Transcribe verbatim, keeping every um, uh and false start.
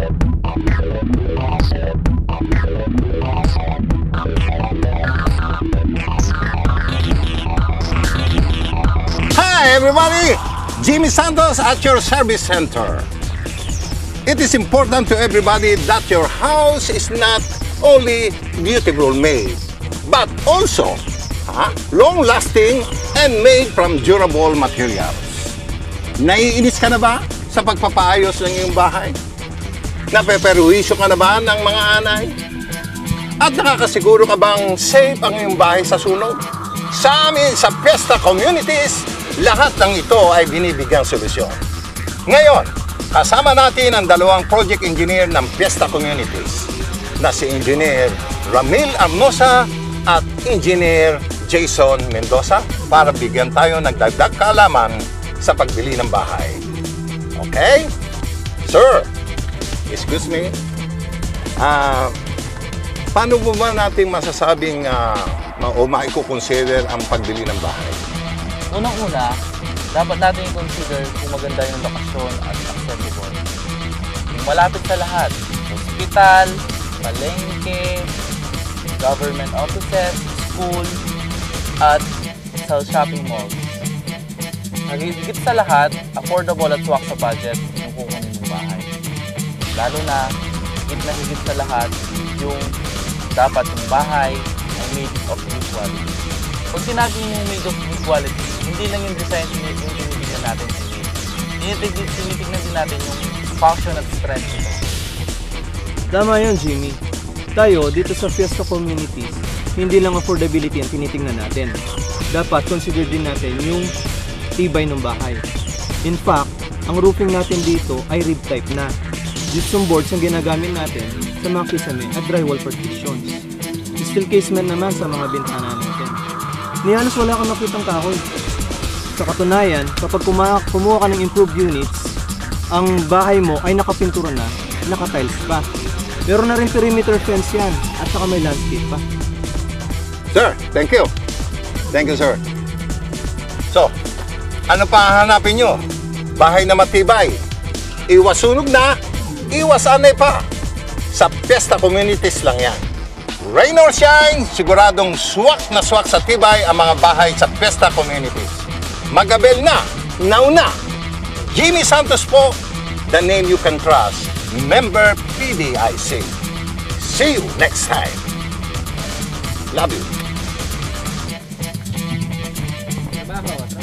Hi everybody! Jimmy Santos at your service center. It is important to everybody that your house is not only beautiful made, but also huh, long-lasting and made from durable materials. Naiinis ka na ba sa pagpapaayos ng iyong bahay? Napeperwisyo ka na ba ng mga anay? At nakakasiguro ka bang safe ang iyong bahay sa sunog? Sa amin sa Fiesta Communities, lahat ng ito ay binibigyang solusyon. Ngayon, kasama natin ang dalawang project engineer ng Fiesta Communities na si Engineer Ramil Arnosa at Engineer Jason Mendoza para bigyan tayo ng dagdag kaalaman sa pagbili ng bahay. Okay? Sir, excuse me. Ah, uh, paano mo ba natin masasabing uh, o maiko-consider ang pagbili ng bahay? Unang-una, dapat natin i-consider kung maganda yung lokasyon at accessible. Yung malapit sa lahat, hospital, palengke, government offices, school, at sa shopping malls. Higit sa lahat, affordable at swak sa budget yung kukunin ng bahay. Lalo na, higit na higit sa lahat, yung dapat yung bahay ay made of good quality. Pag sinabi yung made of good quality, hindi lang yung design yung tinitignan natin sa made. Tinitignan din natin yung function at strength nito. Tama yun, Jimmy. Tayo, dito sa Fiesta Communities, hindi lang affordability ang tinitingnan natin. Dapat consider din natin yung tibay ng bahay. In fact, ang roofing natin dito ay rib type na. Gypsum boards ang ginagamit natin sa mga kisame at drywall partitions. Steel casement naman sa mga bintana natin. Ni halos wala kang makitang kahoy. Sa katunayan, kapag kumuha ka ng improved units, ang bahay mo ay nakapintura na, naka-tiles pa. Meron na rin perimeter fence yan at saka may landscape pa. Sir, thank you. Thank you, sir. So, ano pa hanapin nyo? Bahay na matibay. Iwas sunog na, iwas anay pa. Sa Fiesta Communities lang yan. Rain or shine, siguradong swak na swak sa tibay ang mga bahay sa Fiesta Communities. Magabel na, nauna. Jimmy Santos po, the name you can trust. Member P D I C. See you next time. Love you.